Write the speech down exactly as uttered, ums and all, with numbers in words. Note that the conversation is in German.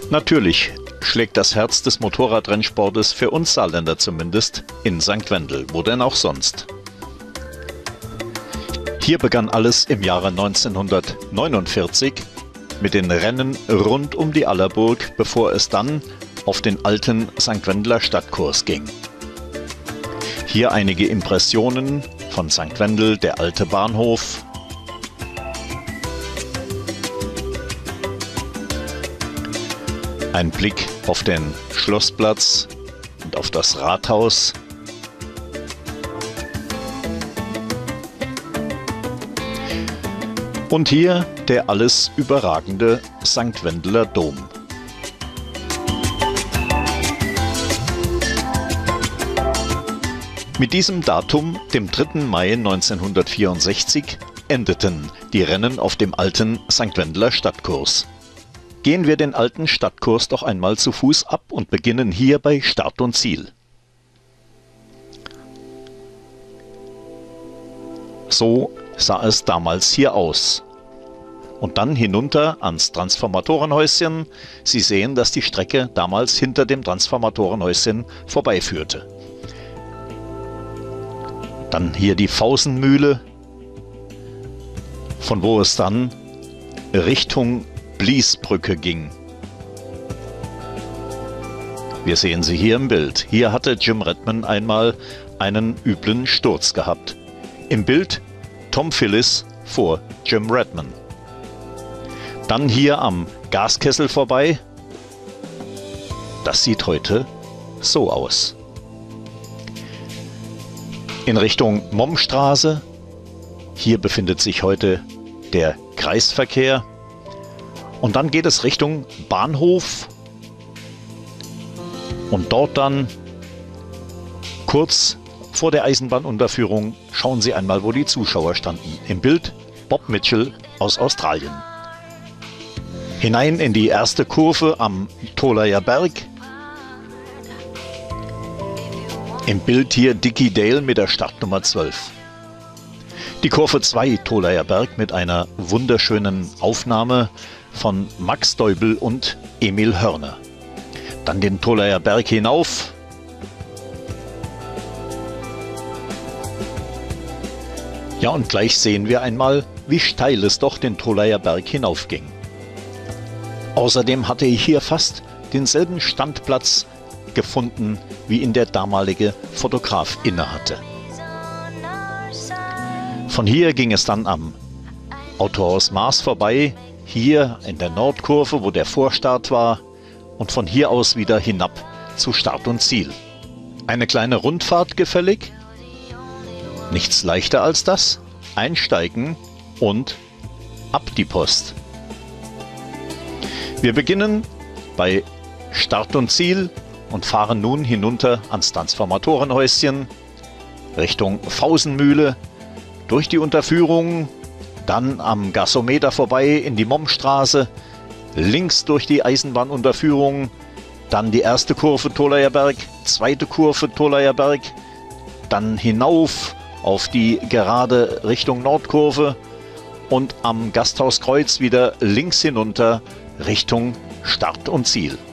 Natürlich schlägt das Herz des Motorradrennsportes, für uns Saarländer zumindest, in Sankt Wendel, wo denn auch sonst. Hier begann alles im Jahre neunzehnhundertneunundvierzig mit den Rennen rund um die Allerburg, bevor es dann auf den alten Sankt Wendeler Stadtkurs ging. Hier einige Impressionen von Sankt Wendel, der alte Bahnhof. Ein Blick auf den Schlossplatz und auf das Rathaus. Und hier der alles überragende Sankt Wendeler Dom. Mit diesem Datum, dem dritten Mai neunzehnhundertvierundsechzig, endeten die Rennen auf dem alten Sankt Wendeler Stadtkurs. Gehen wir den alten Stadtkurs doch einmal zu Fuß ab und beginnen hier bei Start und Ziel. So sah es damals hier aus. Und dann hinunter ans Transformatorenhäuschen. Sie sehen, dass die Strecke damals hinter dem Transformatorenhäuschen vorbeiführte. Dann hier die Fausenmühle, von wo es dann Richtung Bliesbrücke ging. Wir sehen sie hier im Bild. Hier hatte Jim Redman einmal einen üblen Sturz gehabt. Im Bild Tom Phillis vor Jim Redman. Dann hier am Gaskessel vorbei. Das sieht heute so aus. In Richtung Mommstraße. Hier befindet sich heute der Kreisverkehr. Und dann geht es Richtung Bahnhof. Und dort dann kurz vor der Eisenbahnunterführung schauen Sie einmal, wo die Zuschauer standen. Im Bild Bob Mitchell aus Australien. Hinein in die erste Kurve am Tolaer Berg. Im Bild hier Dickie Dale mit der Startnummer zwölf. Die Kurve zwei Tolaer Berg mit einer wunderschönen Aufnahme von Max Deubel und Emil Hörner. Dann den Tolaer Berg hinauf. Ja, und gleich sehen wir einmal, wie steil es doch den Tolaer Berg hinaufging. Außerdem hatte ich hier fast denselben Standplatz gefunden, wie ihn der damalige Fotograf innehatte. Von hier ging es dann am Autohaus Maas vorbei, hier in der Nordkurve, wo der Vorstart war, und von hier aus wieder hinab zu Start und Ziel. Eine kleine Rundfahrt gefällig, nichts leichter als das, einsteigen und ab die Post. Wir beginnen bei Start und Ziel und fahren nun hinunter ans Transformatorenhäuschen, Richtung Fausenmühle, durch die Unterführung, dann am Gasometer vorbei in die Mommstraße, links durch die Eisenbahnunterführung, dann die erste Kurve Tolaer Berg, zweite Kurve Tolaer Berg, dann hinauf auf die gerade Richtung Nordkurve und am Gasthauskreuz wieder links hinunter Richtung Start und Ziel.